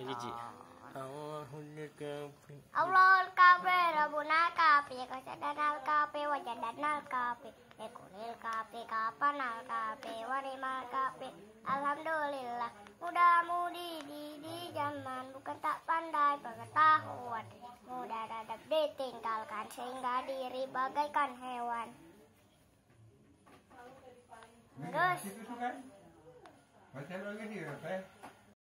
Jiji. Allah kafe, Rabbuna kafe, Qasadanal kafe, Wajadanal kafe, Ekunil kafe, Kapanal kafe, Warimal kafe. Alhamdulillah, mudah-mudi di zaman bukan tak pandai pengetahuan, mudah dapat ditinggalkan sehingga diri bagaikan hewan. Terus. Baca lagi nih,